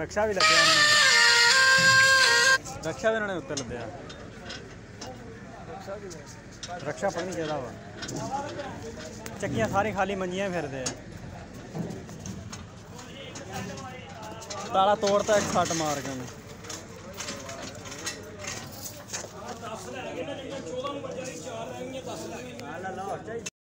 रक्षा भी लद्या रक्षा भी उन्होंने उत्ते लद्या रक्षा पता नहीं कहदा वा चक्कियां सारी खाली मंजियां फिरदे ताला तोड़ता एक सट मार के उन्हें